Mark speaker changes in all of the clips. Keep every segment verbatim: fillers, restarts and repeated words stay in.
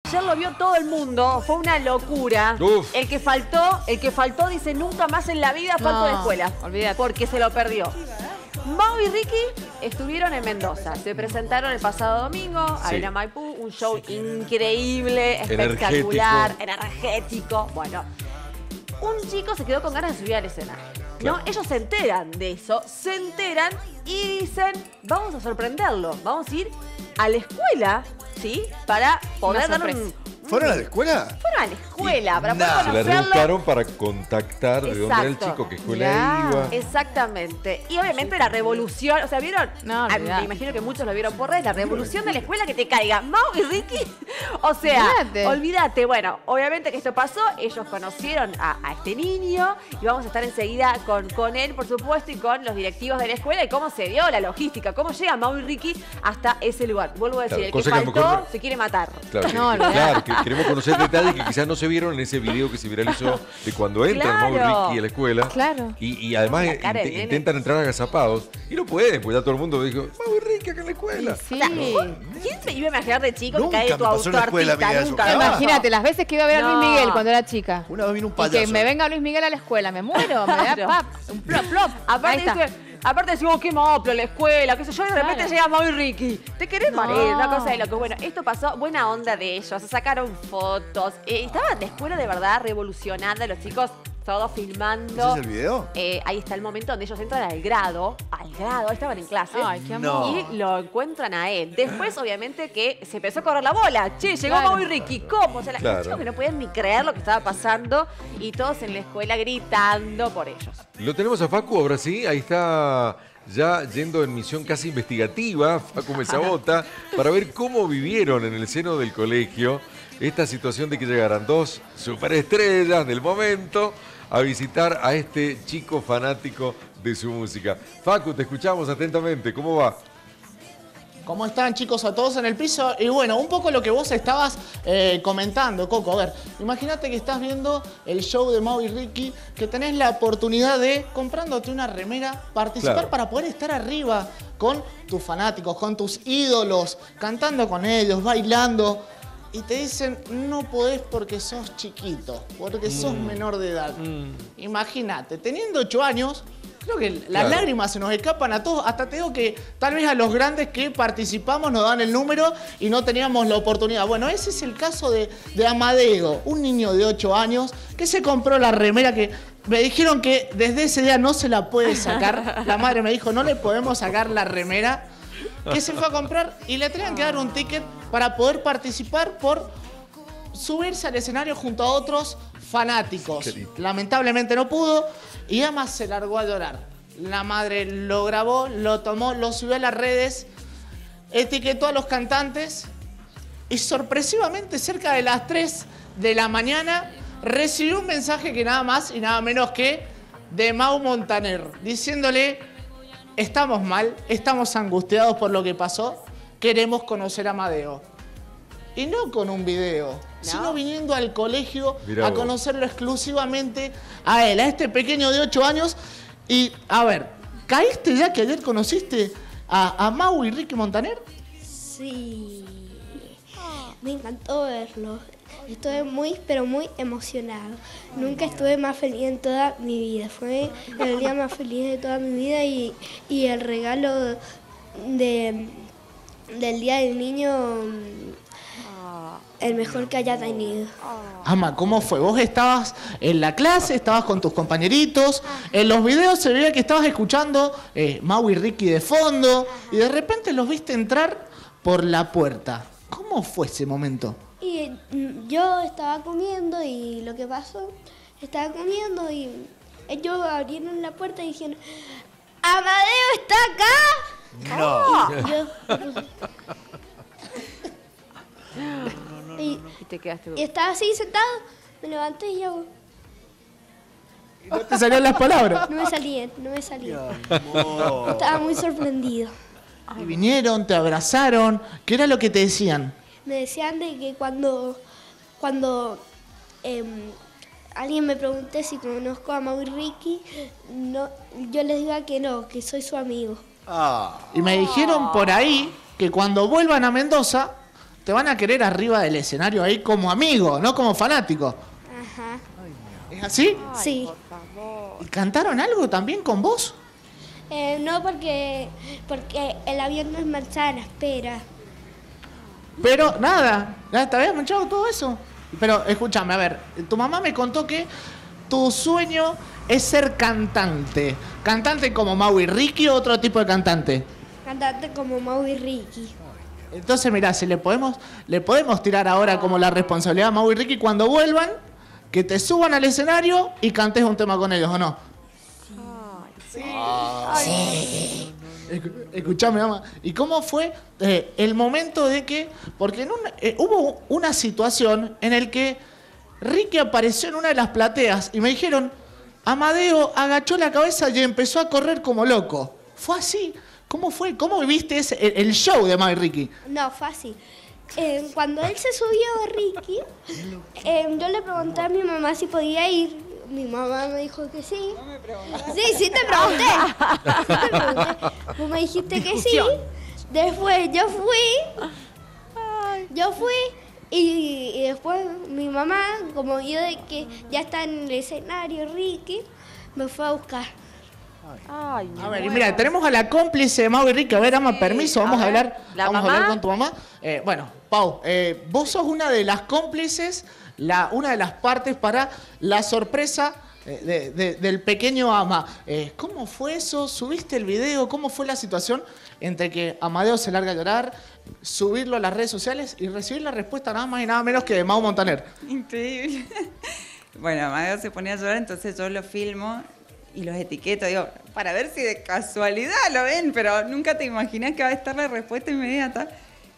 Speaker 1: Ayer lo vio todo el mundo, fue una locura.
Speaker 2: Uf.
Speaker 1: El que faltó, el que faltó dice nunca más en la vida falto
Speaker 3: No,
Speaker 1: de escuela.
Speaker 3: olvídate.
Speaker 1: Porque se lo perdió. Mau y Ricky estuvieron en Mendoza. Se presentaron el pasado domingo,
Speaker 2: Sí.
Speaker 1: Arena Maipú, un show increíble, espectacular, energético. Bueno, un chico se quedó con ganas de subir al escenario. ¿No?
Speaker 2: Claro.
Speaker 1: Ellos se enteran de eso, se enteran y dicen, vamos a sorprenderlo, vamos a ir a la escuela, ¿sí? Para poder
Speaker 3: Una
Speaker 1: dar un...
Speaker 3: sorpresa.
Speaker 4: ¿Fueron a la escuela?
Speaker 1: Fueron a la escuela, para
Speaker 4: Nah.
Speaker 1: poder
Speaker 2: Se la
Speaker 1: conocerlo.
Speaker 2: rebuscaron para contactar de dónde era el
Speaker 1: Exacto.
Speaker 2: chico, qué escuela
Speaker 3: Ya.
Speaker 2: iba.
Speaker 1: Exactamente. Y obviamente la revolución, o sea, ¿vieron?
Speaker 3: No,
Speaker 1: Ah,
Speaker 3: olvidate.
Speaker 1: me imagino que muchos lo vieron por redes, la revolución de la escuela que te caiga Mau y Ricky. O sea,
Speaker 3: Olvídate.
Speaker 1: olvídate. Bueno, obviamente que esto pasó, ellos conocieron a, a este niño y vamos a estar enseguida con, con él, por supuesto, y con los directivos de la escuela y cómo se dio la logística, cómo llega Mau y Ricky hasta ese lugar. Vuelvo a decir,
Speaker 2: Claro,
Speaker 1: el que
Speaker 2: cosa que a lo
Speaker 1: faltó
Speaker 2: mejor-
Speaker 1: se quiere matar.
Speaker 2: Claro, que,
Speaker 3: No,
Speaker 2: que-
Speaker 3: olvidate.
Speaker 2: claro, que queremos conocer detalles que quizás no se vieron en ese video que se viralizó de cuando entran Mau y
Speaker 1: Claro.
Speaker 2: Ricky a la escuela.
Speaker 3: Claro.
Speaker 2: Y, y además
Speaker 1: La cara del
Speaker 2: int-
Speaker 1: nene.
Speaker 2: intentan entrar agazapados y no pueden, pues ya todo el mundo dijo, Mau y Ricky acá en la escuela.
Speaker 3: Sí.
Speaker 1: ¿Quién se iba a imaginar de chico
Speaker 4: Nunca
Speaker 1: que cae
Speaker 4: me
Speaker 1: tu
Speaker 4: pasó en la escuela,
Speaker 1: autoartista?
Speaker 4: amiga, eso.
Speaker 1: Nunca.
Speaker 4: Jamás.
Speaker 3: Imagínate, las veces que iba a ver a
Speaker 1: No.
Speaker 3: Luis Miguel cuando era chica.
Speaker 4: Una vez vino un
Speaker 3: Y
Speaker 4: payaso.
Speaker 3: que me venga Luis Miguel a la escuela, me muero, me da
Speaker 1: Claro.
Speaker 3: pap, un plop, plop. Ahí
Speaker 1: Aparte
Speaker 3: está.
Speaker 1: dice, aparte decimos qué moplo, la escuela, qué sé yo, y de repente
Speaker 3: Claro.
Speaker 1: llega Mau y Ricky. ¿Te querés
Speaker 3: No.
Speaker 1: morir? Una cosa de loco. Bueno, esto pasó, buena onda de ellos, se sacaron fotos. Eh, estaba la escuela de verdad revolucionada, los chicos todos filmando.
Speaker 4: ¿Ese es el video?
Speaker 1: Eh, ahí está el momento donde ellos entran al grado, al grado, estaban en clase.
Speaker 3: Ay, qué
Speaker 4: No.
Speaker 3: amor.
Speaker 1: Y lo encuentran a él. Después, obviamente, que se empezó a correr la bola. Che, llegó
Speaker 3: Claro.
Speaker 1: Mau y Ricky. ¿Cómo? O sea, la-
Speaker 2: Claro.
Speaker 1: los chicos que no podían ni creer lo que estaba pasando. Y todos en la escuela gritando por ellos.
Speaker 2: Lo tenemos a Facu, ahora sí, ahí está ya yendo en misión casi investigativa, Facu Mesabota, para ver cómo vivieron en el seno del colegio esta situación de que llegaran dos superestrellas del momento a visitar a este chico fanático de su música. Facu, te escuchamos atentamente, ¿cómo va?
Speaker 5: ¿Cómo están, chicos, a todos en el piso? Y bueno, un poco lo que vos estabas eh, comentando, Coco. A ver, imagínate que estás viendo el show de Mau y Ricky, que tenés la oportunidad de, comprándote una remera, participar
Speaker 2: Claro.
Speaker 5: para poder estar arriba con tus fanáticos, con tus ídolos, cantando con ellos, bailando. Y te dicen, no podés porque sos chiquito, porque sos menor de edad. Imagínate, teniendo ocho años, creo que las
Speaker 2: Claro.
Speaker 5: lágrimas se nos escapan a todos. Hasta te digo que tal vez a los grandes que participamos nos dan el número y no teníamos la oportunidad. Bueno, ese es el caso de, de Amadeo, un niño de ocho años que se compró la remera que me dijeron que desde ese día no se la puede sacar. La madre me dijo, no le podemos sacar la remera. Que se fue a comprar y le tenían que dar un ticket para poder participar por subirse al escenario junto a otros fanáticos.
Speaker 2: Qué lindo.
Speaker 5: Lamentablemente no pudo y Ama se largó a llorar. La madre lo grabó, lo tomó, lo subió a las redes, etiquetó a los cantantes y sorpresivamente cerca de las tres de la mañana recibió un mensaje que nada más y nada menos que de Mau Montaner, diciéndole: estamos mal, estamos angustiados por lo que pasó, queremos conocer a Amadeo. Y no con un video, sino viniendo al colegio
Speaker 2: Mirá
Speaker 5: a
Speaker 2: vos.
Speaker 5: conocerlo exclusivamente a él, a este pequeño de ocho años. Y, a ver, ¿caíste ya que ayer conociste a, a Mau y Ricky Montaner?
Speaker 6: Sí, me encantó verlo. Estuve muy, pero muy emocionado. Nunca estuve más feliz en toda mi vida. Fue el día más feliz de toda mi vida y, y el regalo de, del Día del Niño, el mejor que haya tenido.
Speaker 5: Ama, ¿cómo fue? Vos estabas en la clase, estabas con tus compañeritos, en los videos se veía que estabas escuchando eh, Mau y Ricky de fondo y de repente los viste entrar por la puerta. ¿Cómo fue ese momento?
Speaker 6: Y mm, yo estaba comiendo y lo que pasó, estaba comiendo y ellos abrieron la puerta y dijeron: ¡Amadeo está acá!
Speaker 4: No.
Speaker 6: Y yo, y,
Speaker 1: Y te quedaste...
Speaker 6: y estaba así sentado, me levanté y yo,
Speaker 5: Y no te salían las palabras.
Speaker 6: no me salían, no me salían.
Speaker 4: Amor.
Speaker 6: Estaba muy sorprendido.
Speaker 5: Y vinieron, te abrazaron. ¿Qué era lo que te decían?
Speaker 6: Me decían de que cuando, cuando em, alguien me pregunte si conozco a Mau y Ricky, no, yo les diga que no, que soy su amigo.
Speaker 4: Ah.
Speaker 5: Y me dijeron por ahí que cuando vuelvan a Mendoza, te van a querer arriba del escenario ahí como amigo, no como fanático.
Speaker 6: Ajá.
Speaker 5: ¿Es así?
Speaker 6: Sí.
Speaker 5: ¿Y cantaron algo también con vos?
Speaker 6: Eh, no porque, porque el avión no es manzana, espera.
Speaker 5: Pero nada, ya te habías manchado todo eso. Pero escúchame, a ver, tu mamá me contó que tu sueño es ser cantante. ¿Cantante como Mau y Ricky o otro tipo de cantante?
Speaker 6: Cantante como Mau y Ricky.
Speaker 5: Entonces, mirá, si le podemos, le podemos tirar ahora como la responsabilidad a Mau y Ricky cuando vuelvan, que te suban al escenario y cantes un tema con ellos, ¿o no? Sí. Sí. Escu- Escuchame, mamá. ¿Y cómo fue eh, el momento de que... Porque en una- eh, hubo una situación en el que Ricky apareció en una de las plateas y me dijeron, Amadeo agachó la cabeza y empezó a correr como loco. ¿Fue así? ¿Cómo fue? ¿Cómo viviste ese, el, el show de Mau y Ricky?
Speaker 6: No, fue así. Eh, cuando él se subió, Ricky, eh, yo le pregunté a mi mamá si podía ir. Mi mamá me dijo que sí. No me preguntaste. Sí, sí te pregunté. Sí te pregunté. Vos me dijiste que sí. Después yo fui. Yo fui. Y, y después mi mamá, como vio de que ya está en el escenario Ricky, me fue a buscar.
Speaker 1: Ay, me
Speaker 5: A ver, y
Speaker 1: muero.
Speaker 5: mira, tenemos a la cómplice de Mau y Ricky. A ver, Ama, permiso, vamos
Speaker 1: a
Speaker 5: a,
Speaker 1: ver.
Speaker 5: hablar,
Speaker 1: ¿La
Speaker 5: vamos a
Speaker 1: mamá?
Speaker 5: hablar con tu mamá. Eh, bueno, Pau, eh, vos sos una de las cómplices, la, una de las partes para la sorpresa eh, de- de- del pequeño Ama. Eh, ¿Cómo fue eso? ¿Subiste el video? ¿Cómo fue la situación entre que Amadeo se larga a llorar, subirlo a las redes sociales y recibir la respuesta nada más y nada menos que de Mau Montaner?
Speaker 7: Increíble. Bueno, Amadeo se ponía a llorar, entonces yo lo filmo y los etiqueto, digo, para ver si de casualidad lo ven, pero nunca te imaginas que va a estar la respuesta inmediata.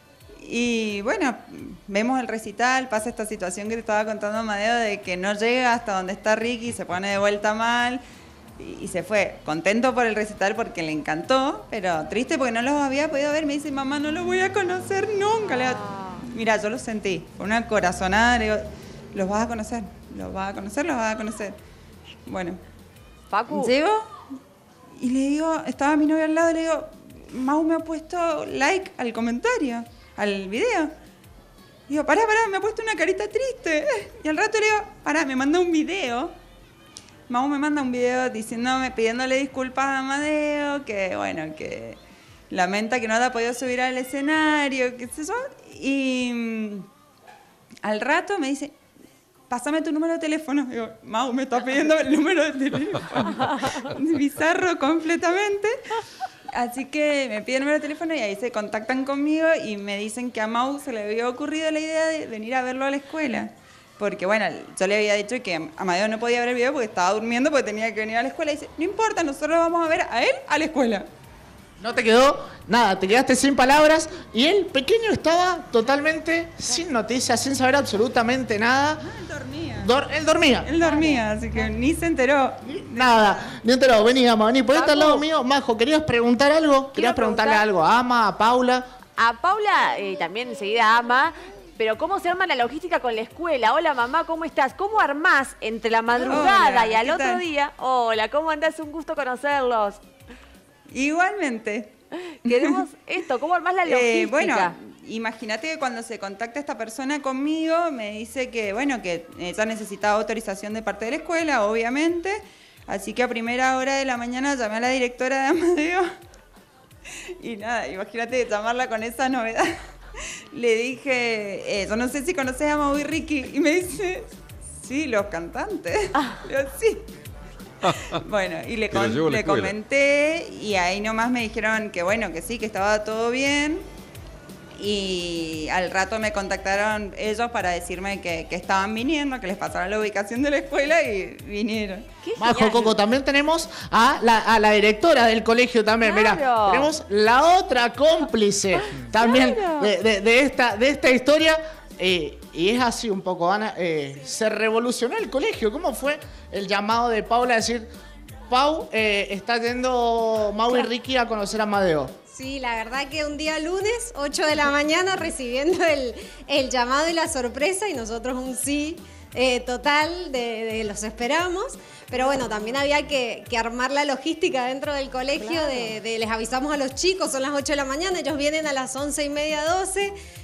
Speaker 7: Y bueno, vemos el recital, pasa esta situación que te estaba contando Amadeo de que no llega hasta donde está Ricky, se pone de vuelta mal y, y se fue. Contento por el recital porque le encantó, pero triste porque no los había podido ver. Me dice, mamá, no los voy a conocer nunca. Le digo, mira, yo lo sentí, fue una corazonada, le digo, los vas a conocer, los vas a conocer, los vas a conocer. Bueno,
Speaker 1: Facu.
Speaker 7: llego y le digo, estaba mi novio al lado y le digo, Mau me ha puesto like al comentario, al video. Digo, pará, pará, me ha puesto una carita triste. Y al rato le digo, pará, me manda un video. Mau me manda un video diciéndome, pidiéndole disculpas a Amadeo, que bueno, que lamenta que no haya podido subir al escenario, qué sé yo. Y mm, al rato me dice, pásame tu número de teléfono. Digo, Mau, me está pidiendo el número de teléfono. Bizarro completamente. Así que me pide el número de teléfono y ahí se contactan conmigo y me dicen que a Mau se le había ocurrido la idea de venir a verlo a la escuela. Porque, bueno, yo le había dicho que Amadeo no podía ver el video porque estaba durmiendo, porque tenía que venir a la escuela. Y dice, no importa, nosotros vamos a ver a él a la escuela.
Speaker 5: No te quedó nada, te quedaste sin palabras y el pequeño estaba totalmente sin noticias, sin saber absolutamente nada.
Speaker 7: Ah, él dormía.
Speaker 5: Dor- él dormía.
Speaker 7: Él dormía, así que ni se enteró.
Speaker 5: Nada, ni enterado. Vení, Ama, vení, ponete al
Speaker 1: Paco.
Speaker 5: lado mío. Majo, ¿querías preguntar algo? ¿Querías preguntarle
Speaker 1: preguntar-
Speaker 5: algo a Ama, a Paula?
Speaker 1: A Paula, eh, también enseguida ama, pero ¿cómo se arma la logística con la escuela? Hola mamá, ¿cómo estás? ¿Cómo armás entre la madrugada
Speaker 7: Hola,
Speaker 1: y al
Speaker 7: ¿qué
Speaker 1: otro
Speaker 7: tal?
Speaker 1: día? Hola, ¿cómo andás? Un gusto conocerlos.
Speaker 7: Igualmente.
Speaker 1: Queremos esto, ¿cómo armás la logística?
Speaker 7: Eh, bueno, imagínate que cuando se contacta esta persona conmigo, me dice que, bueno, que ella necesitaba autorización de parte de la escuela, obviamente. Así que a primera hora de la mañana llamé a la directora de Amadeo. Y nada, imagínate llamarla con esa novedad. Le dije, eh, yo no sé si conoces a Mau y Ricky. Y me dice, sí, los cantantes. Le digo, sí. Bueno, y le,
Speaker 2: Que lo
Speaker 7: con-
Speaker 2: llevo a la
Speaker 7: le
Speaker 2: escuela.
Speaker 7: comenté y ahí nomás me dijeron que bueno, que sí, que estaba todo bien. Y al rato me contactaron ellos para decirme que, que estaban viniendo, que les pasara la ubicación de la escuela y vinieron.
Speaker 1: Qué
Speaker 5: Majo,
Speaker 1: genial.
Speaker 5: Coco, también tenemos a la, a la directora del colegio también.
Speaker 1: Claro.
Speaker 5: Mira, tenemos la otra cómplice también
Speaker 1: Claro.
Speaker 5: de, de- de esta, de esta historia. Eh, y es así un poco, Ana. eh, se revolucionó el colegio. ¿Cómo fue el llamado de Paula a decir, Pau, eh, está yendo Mau y Ricky a conocer a Amadeo?
Speaker 8: Sí, la verdad que un día lunes, ocho de la mañana, recibiendo el, el llamado y la sorpresa y nosotros un sí eh, total de, de los esperamos. Pero bueno, también había que, que armar la logística dentro del colegio, de, de les avisamos a los chicos, son las ocho de la mañana, ellos vienen a las once y media, doce,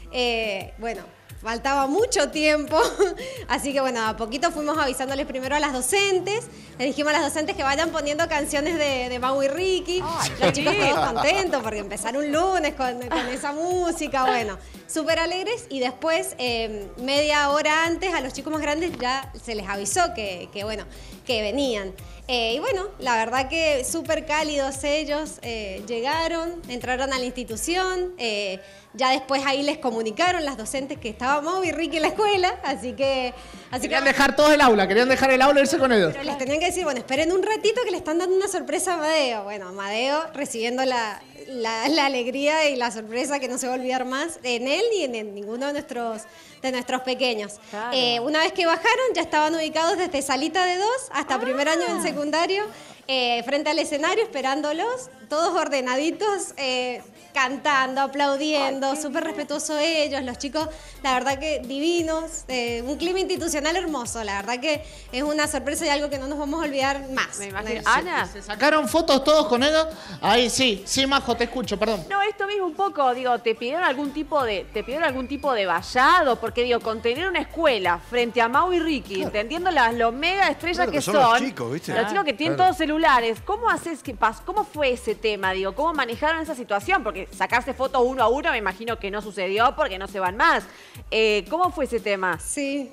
Speaker 8: Eh, bueno, faltaba mucho tiempo, así que bueno, a poquito fuimos avisándoles primero a las docentes, les dijimos a las docentes que vayan poniendo canciones de, de Mau y Ricky,
Speaker 1: Ay,
Speaker 8: los
Speaker 1: qué
Speaker 8: chicos
Speaker 1: lindo.
Speaker 8: todos contentos porque empezaron un lunes con, con esa música, bueno, súper alegres y después, eh, media hora antes, a los chicos más grandes ya se les avisó que, que bueno, que venían. Eh, y bueno, la verdad que súper cálidos ellos, eh, llegaron, entraron a la institución, eh, ya después ahí les comunicaron las docentes que estaba Mau y Ricky en la escuela, así que... Así
Speaker 5: Querían
Speaker 8: que
Speaker 5: dejar todos el aula, querían dejar el aula e irse con ellos.
Speaker 8: pero les tenían que decir, bueno, esperen un ratito que le están dando una sorpresa a Amadeo. Bueno, Amadeo recibiendo la, la, la alegría y la sorpresa que no se va a olvidar más en él ni en, en ninguno de nuestros, de nuestros pequeños.
Speaker 1: Claro.
Speaker 8: Eh, una vez que bajaron, ya estaban ubicados desde salita de dos hasta primer año del secundario, eh, frente al escenario, esperándolos, todos ordenaditos, eh, cantando, aplaudiendo, súper respetuosos ellos, los chicos, la verdad que divinos, eh, un clima institucional hermoso, la verdad que es una sorpresa y algo que no nos vamos a olvidar más.
Speaker 1: Me imagino.
Speaker 8: Eh,
Speaker 1: Ana.
Speaker 5: ¿Se sacaron fotos todos con ellos? Ahí sí, sí, Majo, te escucho, perdón.
Speaker 1: No, esto mismo un poco, digo, ¿te pidieron algún tipo de, te pidieron algún tipo de vallado? Porque digo, con tener una escuela frente a Mau y Ricky, entendiendo las los mega estrellas
Speaker 4: Claro,
Speaker 1: que
Speaker 4: que son
Speaker 1: son,
Speaker 4: los chicos, ¿viste?
Speaker 1: los chicos que tienen
Speaker 4: Claro.
Speaker 1: todos celulares, ¿cómo haces que pas, cómo fue ese tema? Digo, ¿cómo manejaron esa situación? Porque sacarse fotos uno a uno me imagino que no sucedió porque no se van más. Eh, ¿Cómo fue ese tema?
Speaker 8: Sí.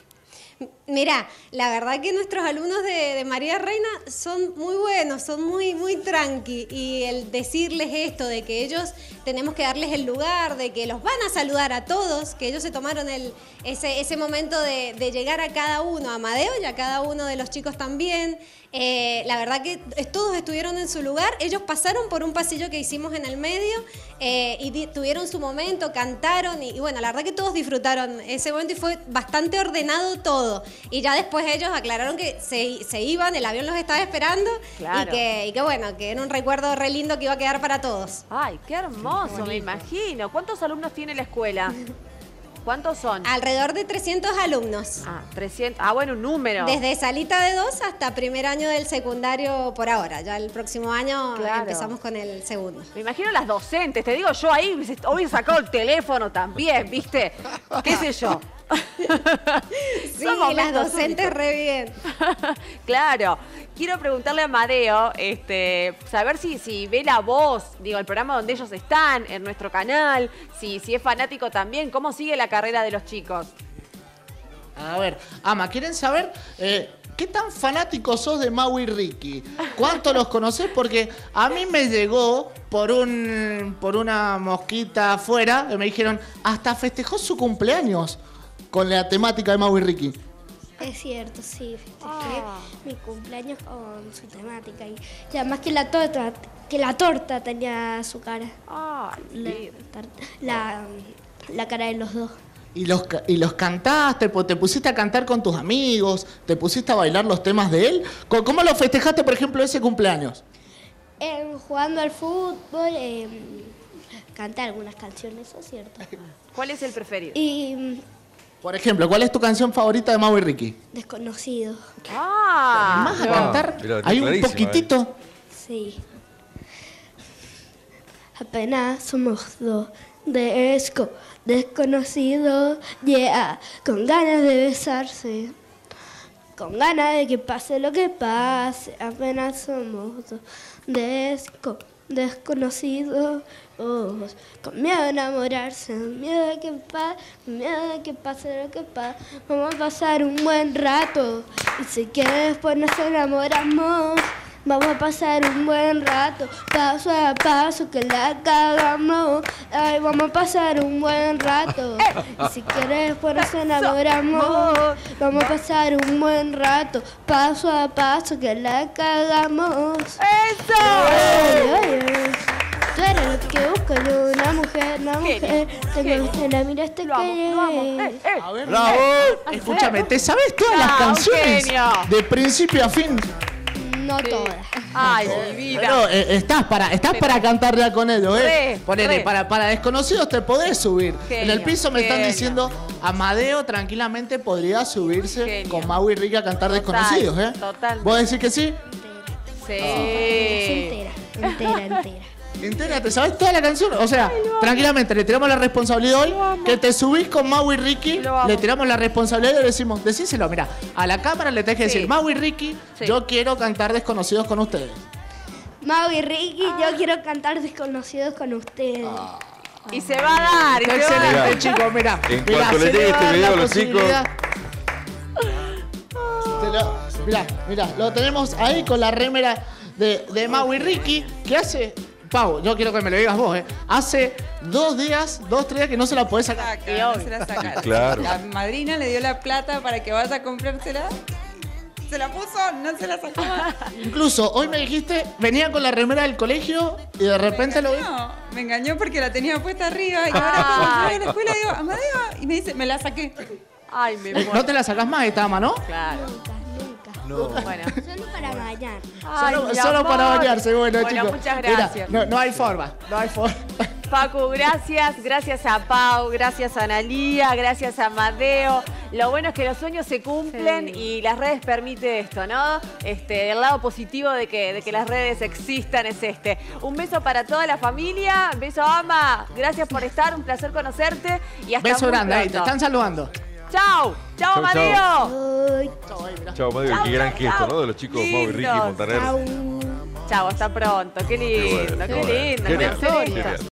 Speaker 8: Mira, la verdad que nuestros alumnos de, de María Reina son muy buenos, son muy, muy tranqui. Y el decirles esto de que ellos tenemos que darles el lugar, de que los van a saludar a todos, que ellos se tomaron el, ese, ese momento de, de llegar a cada uno, a Amadeo y a cada uno de los chicos también. Eh, la verdad que todos estuvieron en su lugar, ellos pasaron por un pasillo que hicimos en el medio eh, y di- tuvieron su momento, cantaron y, y bueno, la verdad que todos disfrutaron ese momento y fue bastante ordenado todo. Y ya después ellos aclararon que se, se iban, el avión los estaba esperando
Speaker 1: Claro.
Speaker 8: y, que, y que bueno, que era un recuerdo re lindo que iba a quedar para todos.
Speaker 1: Ay, qué hermoso, me imagino. ¿Cuántos alumnos tiene la escuela? ¿Cuántos son?
Speaker 8: Alrededor de trescientos alumnos.
Speaker 1: Ah, trescientos. Ah, bueno, un número.
Speaker 8: Desde salita de dos hasta primer año del secundario por ahora. Ya el próximo año
Speaker 1: Claro.
Speaker 8: empezamos con el segundo.
Speaker 1: Me imagino las docentes, te digo, yo ahí hubiese- hubiese sacado el teléfono también, ¿viste? ¿Qué sé yo?
Speaker 8: Sí,
Speaker 1: Son
Speaker 8: las
Speaker 1: momentos
Speaker 8: docentes
Speaker 1: únicos.
Speaker 8: re bien.
Speaker 1: Claro. Quiero preguntarle a Amadeo, este, saber si, si ve La Voz, digo, el programa donde ellos están, en nuestro canal, si, si es fanático también, ¿cómo sigue la carrera de los chicos?
Speaker 5: A ver, Ama, ¿quieren saber eh, qué tan fanáticos sos de Mau y Ricky? ¿Cuánto los conocés? Porque a mí me llegó por un por una mosquita afuera, y me dijeron, hasta festejó su cumpleaños con la temática de Mau y Ricky.
Speaker 6: Es cierto, sí, festejé
Speaker 1: Ah.
Speaker 6: mi cumpleaños con su temática y, y además que la torta, que la torta tenía su cara,
Speaker 1: Ay,
Speaker 6: la,
Speaker 1: lindo.
Speaker 6: tar- la, la cara de los dos.
Speaker 5: Y los, ca- y los cantaste, po- te pusiste a cantar con tus amigos, te pusiste a bailar los temas de él. Co- ¿Cómo lo festejaste, por ejemplo, ese cumpleaños?
Speaker 6: Eh, jugando al fútbol, eh, canté algunas canciones, eso es cierto.
Speaker 1: ¿Cuál es el preferido?
Speaker 6: Y mm,
Speaker 5: Por ejemplo, ¿cuál es tu canción favorita de Mau y Ricky?
Speaker 6: desconocido,
Speaker 1: Ah,
Speaker 5: ¿Más a
Speaker 2: no.
Speaker 5: cantar?
Speaker 2: Mira,
Speaker 5: Hay un
Speaker 2: clarísima,
Speaker 5: poquitito.
Speaker 6: sí. Apenas somos dos, desco, desconocidos, yeah, con ganas de besarse. Con ganas de que pase lo que pase, apenas somos dos, desco, desconocidos, oh, con miedo a enamorarse, miedo de que pase, miedo de que pase lo que pase, vamos a pasar un buen rato, y si quieres después nos enamoramos, vamos a pasar un buen rato, paso a paso que la cagamos, ay, vamos a pasar un buen rato, y si quieres después nos enamoramos, vamos a pasar un buen rato, paso a paso que la cagamos.
Speaker 1: ¡Eso!
Speaker 6: Ay, ay, ay. Tú eres lo que busco yo, una mujer, una
Speaker 1: Genio,
Speaker 6: mujer, tengo que la miraste
Speaker 1: Lo amo, lo amo.
Speaker 6: que...
Speaker 1: Eh, eh.
Speaker 5: A ver,
Speaker 4: ¡Bravo!
Speaker 5: escúchame, ¿te sabes todas las
Speaker 1: No,
Speaker 5: canciones
Speaker 1: genio.
Speaker 5: de principio a fin?
Speaker 6: No todas.
Speaker 1: Ay, mi vida.
Speaker 5: Pero eh, estás para estás para cantar ya con ellos, ¿eh?
Speaker 1: Re,
Speaker 5: Ponele,
Speaker 1: re.
Speaker 5: para, para desconocidos te podés subir.
Speaker 1: Genio,
Speaker 5: en el piso me están
Speaker 1: genio.
Speaker 5: diciendo, Amadeo tranquilamente podría subirse
Speaker 1: Genio.
Speaker 5: con Mau y Ricky a cantar
Speaker 1: Total,
Speaker 5: desconocidos, ¿eh?
Speaker 1: total.
Speaker 5: ¿Vos decís que sí?
Speaker 1: Sí.
Speaker 6: Entera, entera, entera.
Speaker 5: Entérate, ¿sabes toda la canción? O sea, tranquilamente, le tiramos la responsabilidad hoy, que te subís con Mau y Ricky, le tiramos la responsabilidad y le decimos, decíselo, mira, a la cámara le tenés que
Speaker 1: Sí.
Speaker 5: decir, Mau y Ricky,
Speaker 1: Sí.
Speaker 5: yo quiero cantar Desconocidos con ustedes.
Speaker 6: Mau y Ricky, yo quiero cantar Desconocidos con ustedes.
Speaker 1: Y se va a dar, y se va a dar.
Speaker 5: Excelente,
Speaker 2: Mirá.
Speaker 5: chicos, mira.
Speaker 2: En cuanto le llegue este video a los chicos.
Speaker 5: Mira, mira, lo tenemos ahí con la remera de, de Mau y Ricky, que hace, Pau, yo quiero que me lo digas vos, ¿eh? Hace dos días, dos, tres días que no se la podés sacar.
Speaker 7: Saca, no se la saca.
Speaker 2: Claro.
Speaker 7: La madrina le dio la plata para que vaya a comprársela. Se la puso, no se la sacó más.
Speaker 5: Incluso hoy me dijiste, venía con la remera del colegio y de repente lo vi.
Speaker 7: No, me engañó porque la tenía puesta arriba y ahora
Speaker 1: Ah.
Speaker 7: cuando llegué a la escuela digo, Amadeo, y me dice, me la saqué.
Speaker 1: Ay, me muero.
Speaker 5: No te la sacás más esta ama, ¿no?
Speaker 1: Claro.
Speaker 6: Nunca, nunca.
Speaker 1: Bueno.
Speaker 6: Solo para bañar.
Speaker 1: Ay,
Speaker 5: solo
Speaker 1: mi
Speaker 5: solo para
Speaker 1: amor.
Speaker 5: bañarse, bueno,
Speaker 1: Bueno,
Speaker 5: chicos.
Speaker 1: muchas
Speaker 5: Mira,
Speaker 1: gracias.
Speaker 5: no, no hay forma, no hay forma.
Speaker 1: Facu, gracias, gracias a Pau, gracias a Analía, gracias a Amadeo. Lo bueno es que los sueños se cumplen
Speaker 3: Sí.
Speaker 1: y las redes permiten esto, ¿no? Este, el lado positivo de que, de que las redes existan es este. Un beso para toda la familia, beso Ama, gracias por estar, un placer conocerte y hasta
Speaker 5: Beso
Speaker 1: muy
Speaker 5: grande, ahí, te
Speaker 1: pronto.
Speaker 5: están saludando.
Speaker 1: Chau, chau
Speaker 2: Chau,
Speaker 1: Amadeo.
Speaker 6: Ay,
Speaker 2: Chao, Mario,
Speaker 1: Chau,
Speaker 2: qué gran
Speaker 1: chau,
Speaker 2: gesto,
Speaker 1: chau.
Speaker 2: ¿no? De los chicos Mau y Ricky
Speaker 1: Lindos.
Speaker 2: Montaner.
Speaker 6: chau.
Speaker 1: Chau, hasta pronto, qué lindo,
Speaker 2: Qué
Speaker 1: qué,
Speaker 2: bueno,
Speaker 1: lindo.
Speaker 2: qué bueno.
Speaker 1: conocer
Speaker 2: Genial,
Speaker 1: esto.
Speaker 2: genial.